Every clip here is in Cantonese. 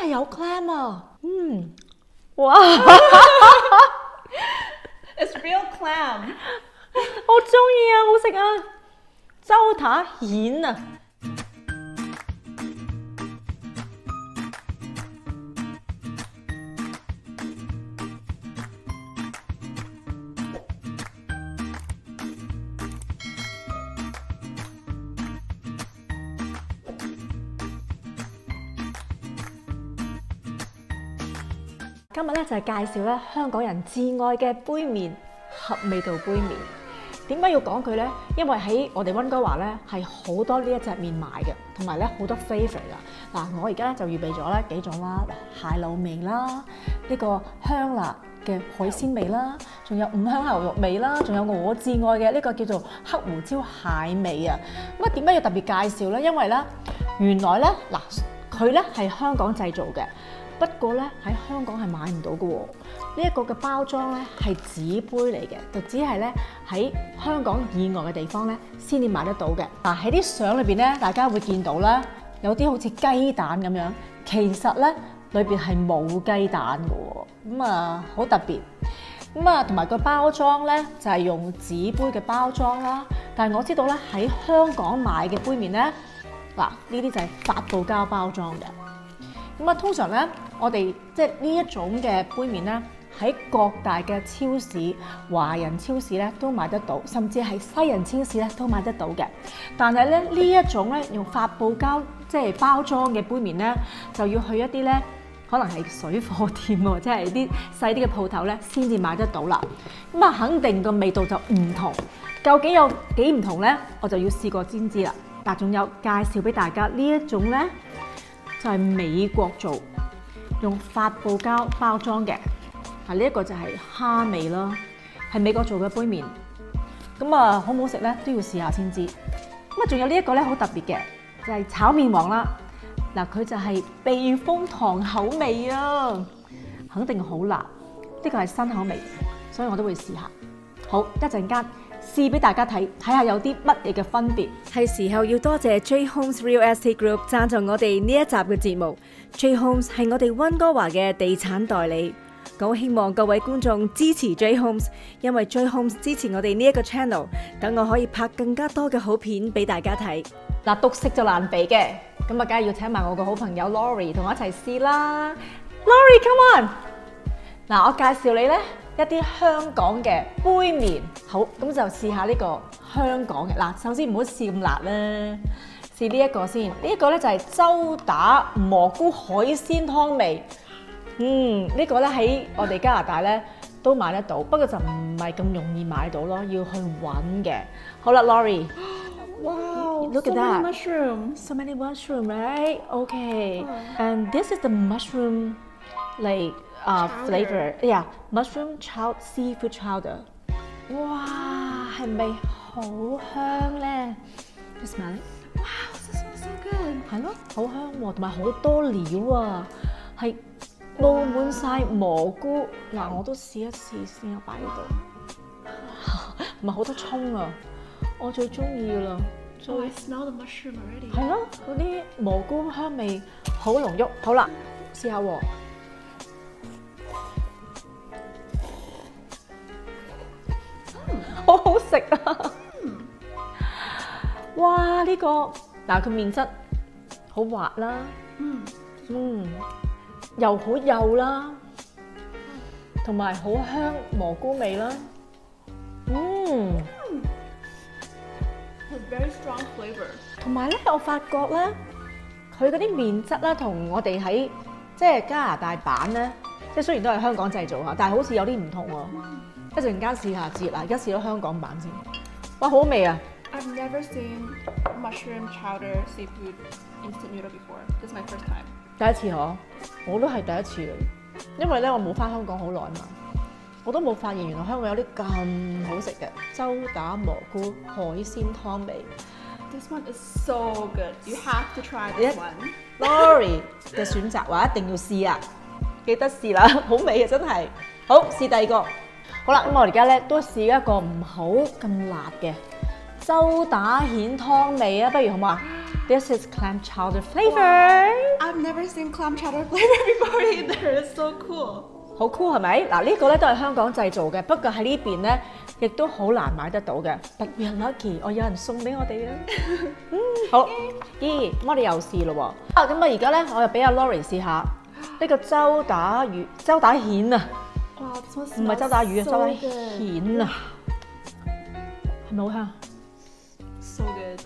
係有 clam 啊，哇 It's real clam。 我中意啊，好食啊！周打蜆啊！今日咧就係介紹咧香港人至愛嘅杯麵合味道杯麵。點解要講佢咧？因為喺我哋溫哥華咧係好多呢一隻麵賣嘅，同埋咧好多 favourite 噶。嗱，我而家咧就預備咗咧幾種啦，蟹柳味啦，呢個香辣嘅海鮮味啦，仲有五香牛肉味啦，仲有我至愛嘅呢個叫做黑胡椒蟹味啊。咁啊點解要特別介紹咧？因為咧原來咧嗱佢咧係香港製造嘅。不過咧喺香港係買唔到嘅喎，呢一個嘅包裝咧係紙杯嚟嘅，就只係咧喺香港以外嘅地方咧先至買得到嘅。嗱喺啲相裏邊咧，大家會見到啦，有啲好似雞蛋咁樣，其實咧裏邊係冇雞蛋嘅喎，咁啊好特別。咁啊同埋個包裝咧就係用紙杯嘅包裝啦，但係我知道咧喺香港買嘅杯麵咧，嗱呢啲就係發泡膠包裝嘅。咁啊，通常咧，我哋即係呢一種嘅杯麵咧，喺各大嘅超市、華人超市咧都買得到，甚至係西人超市咧都買得到嘅。但係咧呢一種咧用發泡膠即係包裝嘅杯麵咧，就要去一啲咧可能係水貨店喎，即係啲細啲嘅鋪頭咧先至買得到啦。咁啊，肯定個味道就唔同。究竟有幾唔同咧？我就要試過先知啦。但仲有介紹俾大家呢一種咧。就係美國做，用發泡膠包裝嘅。呢一個就係蝦味啦，係美國做嘅杯麵。咁啊，好唔好食咧？都要試下先知。咁啊，仲有呢一個咧，好特別嘅，就係炒麵王啦。嗱，佢就係避風塘口味啊，肯定好辣。呢個係新口味，所以我都會試下。好，一陣間試俾大家睇下有啲乜嘢嘅分別。係時候要多謝 J Homes Real Estate Group 贊助我哋呢一集嘅節目。J Homes 係我哋溫哥華嘅地產代理。我希望各位觀眾支持 J Homes， 因為 J Homes 支持我哋呢一個 channel， 等我可以拍更加多嘅好片俾大家睇。嗱，獨食就難肥嘅，咁啊，梗係要請埋我個好朋友 Laurie 同我一齊試啦。Laurie，come on！嗱，我介紹你咧。一啲香港嘅杯麵，好，咁就試下呢個香港嘅。嗱，首先唔好試咁辣啦，試呢一個先。呢一個咧就係周打蘑菇海鮮湯味。呢個咧喺我哋加拿大咧都買得到，不過就唔係咁容易買到咯，要去揾嘅。好啦 ，Laurie， Wow, look at so that. many mushroom. So many mushroom, right? Okay. And this is the mushroom, like. Flavor, yeah, mushroom chowder, seafood chowder. 哇，係咪好香咧 ？You smell it? Wow, this smells so good. 係咯，好香喎，同埋好多料啊，係佈滿晒蘑菇。嗱，我都試一試先，我擺呢度。同埋好多葱啊，我最中意噶啦。 Oh, I smell the mushroom already. 係咯，嗰啲蘑菇香味好濃郁。好啦，試下喎。好好食啊！哇，呢個嗱佢麵質好滑啦，又好幼啦，同埋好香蘑菇味啦， Has very strong flavor. 同埋咧，我發覺咧，佢嗰啲麵質咧，同我哋喺即係加拿大版咧，即係雖然都係香港製造嚇，但係好似有啲唔同喎。一陣間試下節啦，而家試咗香港版先。哇，好味啊 I've never seen mushroom chowder seafood instant noodle before. This is my first time. 第一次嗬，我都係第一次嚟，因為咧我冇返香港好耐嘛，我都冇發現原來香港有啲咁好食嘅周打蘑菇海鮮湯味。 This one is so good. You have to try this one. Laurie 嘅選擇話一定要試啊，記得試啦，好味啊真係。好，試第二個。好啦，咁我而家咧都試一個唔好咁辣嘅周打蜆湯味啊，不如好唔好啊？This is clam chowder flavor. I've never seen clam chowder flavor before either. It's so cool. 好 cool 係咪？嗱呢個咧都係香港製造嘅，不過喺呢邊咧亦都好難買得到嘅。But we are lucky，我有人送俾我哋啊！好，咁我哋又試咯喎。啊，咁啊而家咧我又俾阿 Lori 試下呢個周打蜆啊， Wow, this one 唔係 smells 周打魚啊， so 周打 good. 蜆啊，係咪好香？ So good.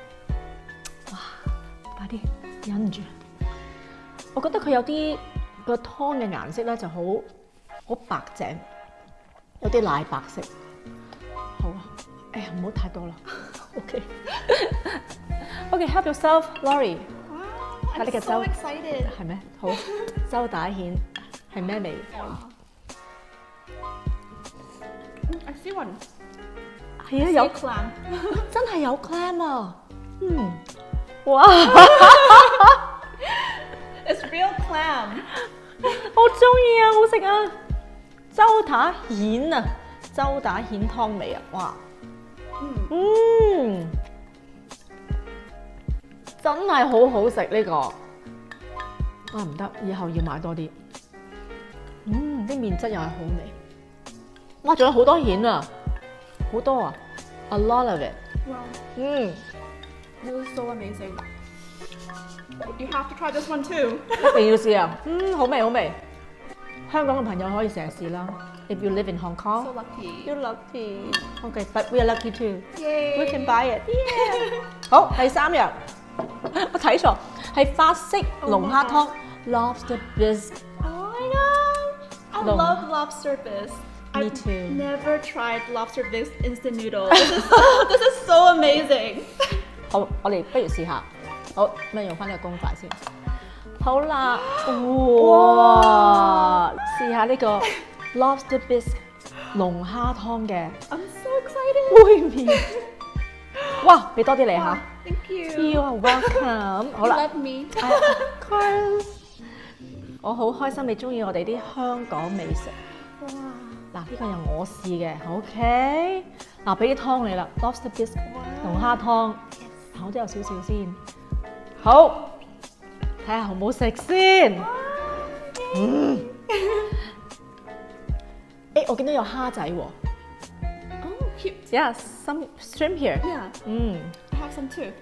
快啲忍唔住，我覺得佢有啲個湯嘅顏色咧就好白淨，有啲奶白色。好啊，哎呀唔好太多啦。OK，help yourself, Lori。 Wow, I'm Gotta get so so- excited. 係咩？好，周打蜆係咩味？ I see one. 係啊， See 有 clam. 真係有 clam 啊！哇， It's real clam. 我中意啊，好食啊！周打蜆啊，周打蜆湯味啊，哇！真係好好食呢個。啊唔得，以後要買多啲。啲麵質又係好味。哇，仲有好多蜆啊，好多啊 ，a lot of it。 Wow, this is so amazing. You have to try this one too. 一定要試啊！好味好味。香港嘅朋友可以成日試啦。If you live in Hong Kong, So lucky. you're lucky. Okay, but we are lucky too. Yay. We can buy it. Yeah. 好，第三樣，我睇錯，係法式龍蝦湯 （lobster bisque）。 Oh my god! I No. love lobster bisque. Me I've too. never tried lobster bisque instant noodle. This is so amazing. 好，我哋不如試下。好，咁用翻呢個公筷先。好啦，哇！試下呢個 lobster bisque 龍蝦湯嘅 I'm so excited. 杯麵。哇！俾多啲你嚇。 Thank you. You are welcome。好 You 啦。 love me. Of course，我好開心你中意我哋啲香港美食。 哇！ 嗱，呢個由我試嘅，OK。嗱，俾啲湯你啦，lobster bisque 龍蝦湯，我都有少少先。好，睇下好唔好食先。我見到有蝦仔喎。 Oh, cute. Yeah, some shrimp here。 Yeah, 嗯。 I have some too.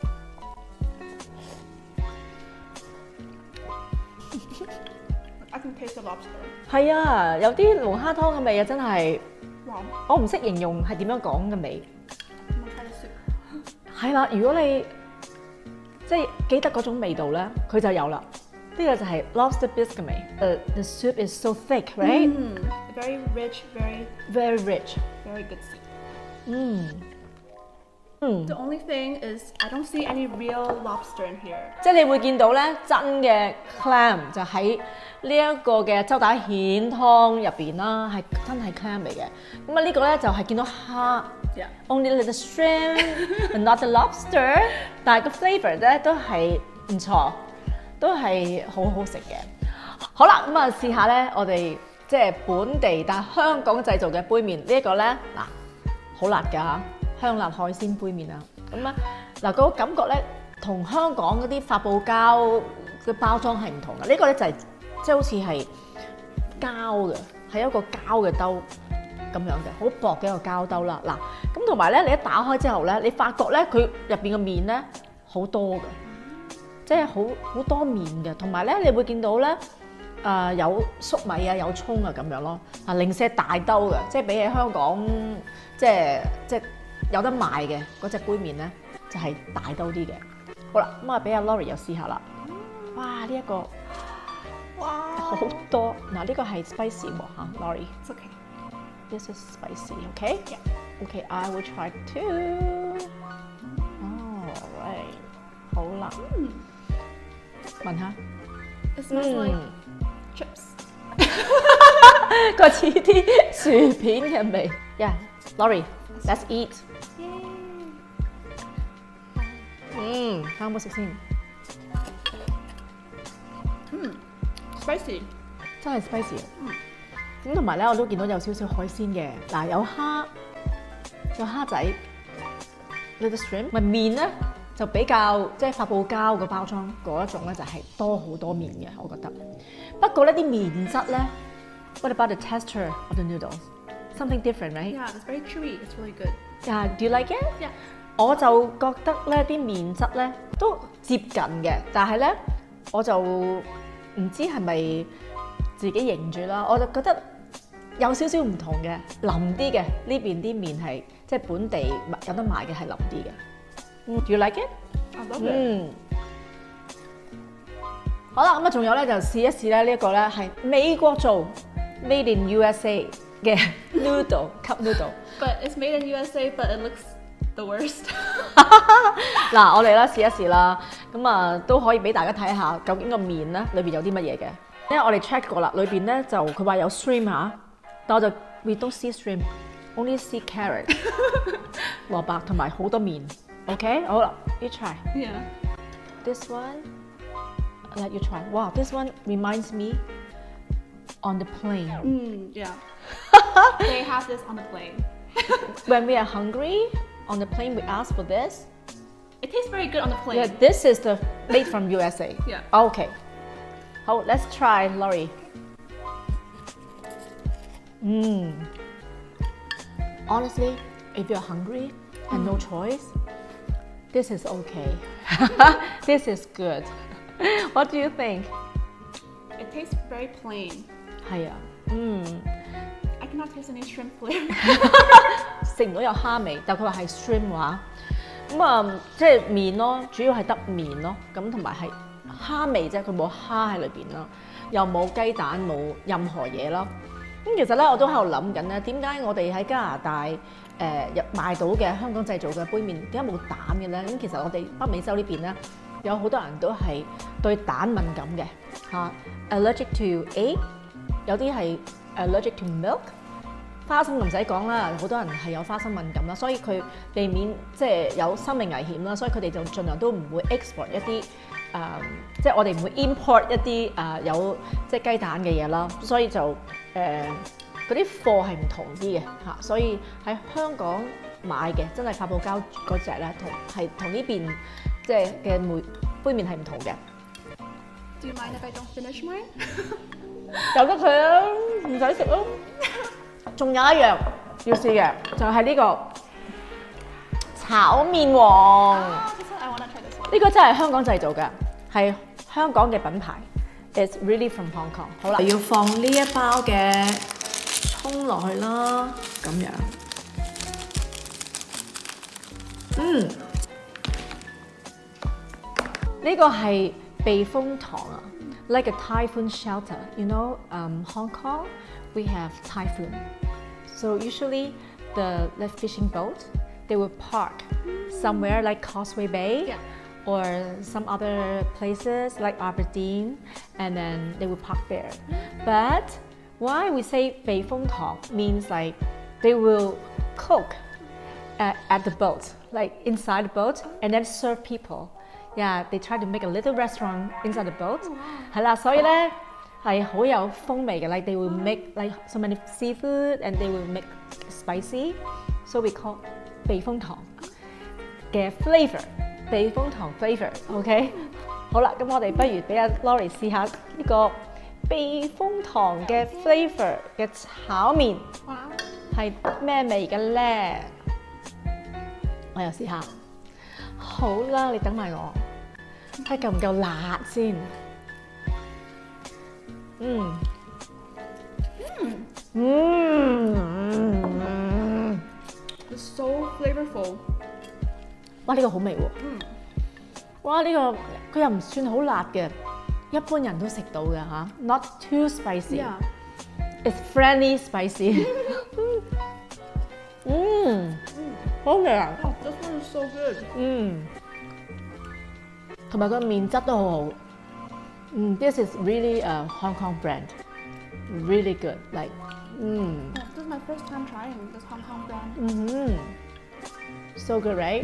I can taste the lobster. 係啊，有啲龍蝦湯嘅味啊，真係 Wow. 我唔識形容係點樣講嘅味。 I'm gonna try the soup. 係啦，如果你即係記得嗰種味道咧，佢就有啦。呢個就係 lobster bisque 嘅味。The soup is so thick, right? Very rich, Very rich. very good soup. 嗯。 The only thing is I don't see any real lobster in here. 即係你會見到咧真嘅 clam 就喺呢一個嘅周打蜆湯入邊啦，係真係 clam 嚟嘅。咁啊呢個咧就係見到蝦。 Yeah. Only the shrimp and not the lobster， 但係個 flavour 咧都係唔錯，都係好好食嘅。好啦，咁啊試下咧，我哋即係本地但係香港製造嘅杯麵呢一個咧嗱，好辣㗎嚇，香辣海鮮杯麵啊。咁啊嗱，嗰個感覺咧同香港嗰啲發泡膠嘅包裝係唔同嘅。呢個咧就係即係好似係膠嘅，係一個膠嘅兜。咁樣嘅，好薄嘅一個膠兜啦。嗱，咁同埋咧，你一打開之後咧，你發覺咧佢入邊嘅麵咧好多嘅，即係好多麵嘅。同埋咧，你會見到咧有粟米啊，有葱啊咁樣咯。啊，零舍大兜嘅，即係比起香港即係有得賣嘅嗰隻杯麵咧，就係大兜啲嘅。好啦，咁啊俾阿 Lori 又試下啦。哇！呢一個 Wow. 好多嗱，呢個係 spicy 喎嚇 ，Lori。 It's okay. This is spicy, okay? Yeah. Okay, I will try too. Alright， 好啦，聞下， It smells like chips. 佢似啲薯片嘅味。Yeah, Lori, let's eat. Yay. 啱唔啱食先？ Spicy. 真係 spicy 啊！咁同埋咧，我都見到有少少海鮮嘅，嗱有蝦仔，little shrimp，咪麵咧就比較即係發泡膠個包裝嗰一種咧，就係多好多麵嘅，我覺得。不過呢啲麵質咧 ，what about the texture of the noodles? Something different, right? Yeah, it's very chewy. It's really good. Yeah, do you like it? Yeah. 我就覺得咧啲麵質咧都接近嘅，但係咧我就唔知係咪自己認住啦，我就覺得有少少唔同嘅，腍啲嘅呢邊啲麵係即係本地有得賣嘅係腍啲嘅。Do you like it? I love it. 好啦，咁啊仲有咧就試一試咧呢一個咧係美國做 Made in USA 嘅 noodle cup noodle。 But it's made in USA, but it looks the worst. 嗱，我哋咧試一試啦，咁啊都可以俾大家睇下究竟個麵咧裏邊有啲乜嘢嘅。因為我哋 check 過啦，裏邊咧就佢話有 shrimp 嚇，但我就 we don't see shrimp，only see carrot 蘿蔔同埋好多麵。OK， 好啦 ，you try Yeah. this one. Let you try. Wow, this one reminds me on the plane. Yeah. They have this on the plane. When we are hungry on the plane, we ask for this. It tastes very good on the plane. Yeah, this is the made from USA. Yeah. Okay. Oh, let's try, Laurie. Honestly, if you're hungry and no choice, this is okay. This is good. What do you think? It tastes very plain. 係啊， I cannot taste any shrimp flavor. 食唔到有蝦味，但佢話係 shrimp 話，咁啊即係麵咯，主要係得麵咯，咁同埋係蝦味啫，佢冇蝦喺裏邊啦，又冇雞蛋，冇任何嘢啦。咁其實咧，我都喺度諗緊咧，點解我哋喺加拿大賣到嘅香港製造嘅杯麵點解冇蛋嘅咧？咁其實我哋北美洲呢邊咧，有好多人都係對蛋敏感嘅嚇，allergic to egg， 有啲係 allergic to milk。花生唔使講啦，好多人係有花生敏感啦，所以佢避免即係有生命危險啦，所以佢哋就盡量都唔會 export 一啲即係我哋唔會 import 一啲有即係雞蛋嘅嘢啦，所以就嗰啲貨係唔同啲嘅嚇，所以喺香港買嘅真係發泡膠嗰隻咧，同呢邊即係嘅杯麵係唔同嘅。 Do you mind if I don't finish mine? 由得佢啦，唔使食咯。仲有一樣要試嘅，就係呢個炒麵王。 This one I wanna try this one. 呢個真係香港製造嘅，係香港嘅品牌。It's really from Hong Kong。好啦，要放呢一包嘅葱落去啦，咁樣。呢個係避風塘啊。Like a typhoon shelter, you know, Hong Kong, we have typhoon. So usually the fishing boat, they will park somewhere like Causeway Bay or some other places like Aberdeen, and then they will park there. But why we say 避風塘 means like they will cook at the boat, like inside the boat, and then serve people. Yeah, they try to make a little restaurant inside the boat. 係啦，所以咧係好有風味嘅。Like they will make like so many seafood and they will make spicy. So we call 避風塘嘅 flavour， 避風塘 flavour。OK， 好啦，咁我哋不如俾阿 Laurie 試下呢個避風塘嘅 flavour 嘅炒麵係咩味嘅咧？我又試下。好啦，你等埋我，睇夠唔夠辣先。 It's so flavorful. 哇！呢個好味喎。哇！呢個佢又唔算好辣嘅，一般人都食到嘅嚇。Not too spicy. Yeah. It's friendly spicy. 好味啊！ Oh, this one is so good. 同埋個麵質都好好。This is really a Hong Kong brand. Really good. Like, Oh, this is my first time trying this Hong Kong brand. so good, right?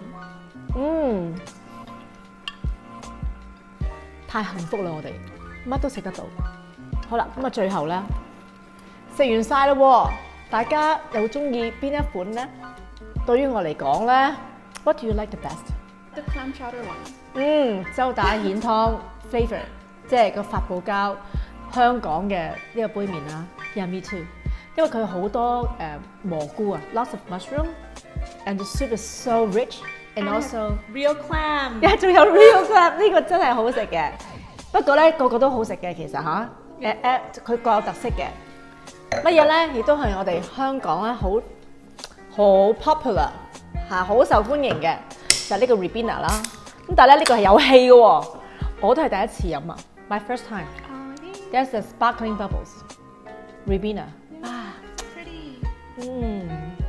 太幸福啦！我哋乜都食得到。好啦，咁啊最後咧食完晒啦喎，大家又中意邊一款咧？對於我嚟講咧 ，What do you like the best? The clam chowder one. 周打蜆湯 flavour， 即係個發泡膠香港嘅呢個杯麵啦。Yeah, me too。因為佢好多蘑菇啊 ，lots of mushroom，and the soup is so rich，and also real clam。 仲有 real clam， 呢個真係好食嘅。不過咧，個個都好食嘅，其實嚇。佢各有特色嘅。乜嘢咧？亦都係我哋香港咧好 popular 嚇，好受歡迎嘅就係呢個 Ribena 啦。咁但係咧呢個係有氣嘅喎，我都係第一次飲啊 ，my first time。There's the sparkling bubbles Ribena 啊 Pretty。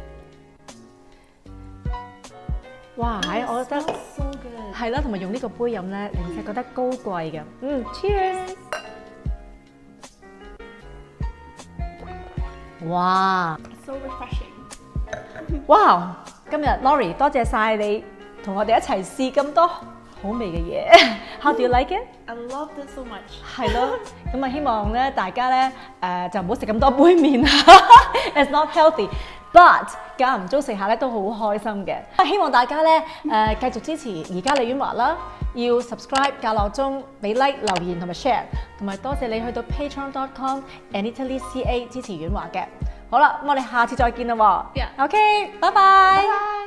哇！我覺得 So good。 係啦，同埋用呢個杯飲咧，零舍覺得高貴嘅。Cheers！ 哇！ So refreshing。 哇！今日 Lori 多謝晒你同我哋一齊試咁多好味嘅嘢。How do you like it？ I love this so much。 係咯，咁啊希望咧大家咧就唔好食咁多杯麵啦，It's not healthy。But 間唔中食下咧都好開心嘅。希望大家咧繼續支持而家李婉華啦，要 subscribe 校鬧鐘，俾 like 留言同埋 share， 同埋多謝你去到 patreon.com/AnitaLeeCA 支持婉華嘅。好啦，咁我哋下次再見啦喎。 Yeah。 OK，拜拜。 拜拜。